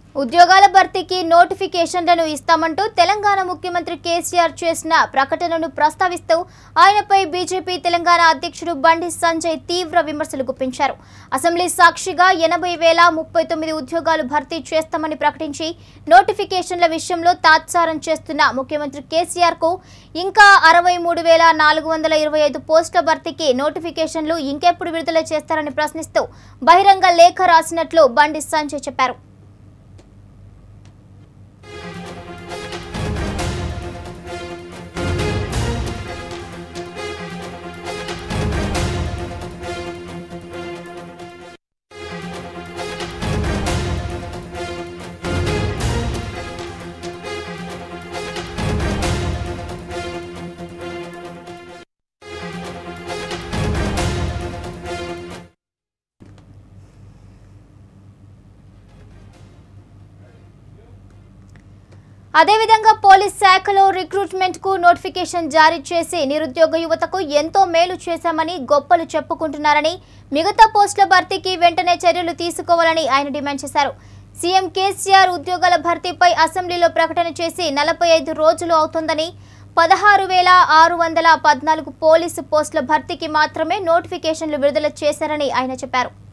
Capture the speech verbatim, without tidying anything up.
ఉద్యోగాల భర్తీకి నోటిఫికేషన్లను ఇస్తామంటూ తెలంగాణ ముఖ్యమంత్రి కేసీఆర్ చేసిన ప్రకటనను ప్రస్తావిస్తూ ఆయనపై బీజేపీ తెలంగాణ అధ్యక్షుడు బండి సంజయ్ తీవ్ర విమర్శలు గుప్పించారు. అసెంబ్లీ సాక్షిగా ఎనభై వేల ముప్పై తొమ్మిది ఉద్యోగాలు భర్తీ చేస్తామని ప్రకటించి నోటిఫికేషన్ల విషయంలో తాత్సారం చేస్తున్న ముఖ్యమంత్రి కేసీఆర్ కు ఇంకా అరవై మూడు వేల నాలుగు వందల ఇరవై ఐదు పోస్టుల భర్తీకి నోటిఫికేషన్లు ఇంకెప్పుడు విడుదల చేస్తారని ప్రశ్నిస్తూ బహిరంగ లేఖ రాసినట్లు బండి సంజయ్ చెప్పారు. అదేవిధంగా పోలీస్ శాఖలో రిక్రూట్మెంట్ కు నోటిఫికేషన్ జారీ చేసి నిరుద్యోగ యువతకు ఎంతో మేలు చేశామని గొప్పలు చెప్పుకుంటున్నారని, మిగతా పోస్టుల భర్తీకి వెంటనే చర్యలు తీసుకోవాలని ఆయన డిమాండ్ చేశారు. సీఎం కేసీఆర్ ఉద్యోగాల భర్తీపై అసెంబ్లీలో ప్రకటన చేసి నలభై ఐదు రోజులు అవుతోందని, పదహారు వేల ఆరు వందల పద్నాలుగు పోలీసు పోస్టుల భర్తీకి మాత్రమే నోటిఫికేషన్లు విడుదల చేశారని ఆయన చెప్పారు.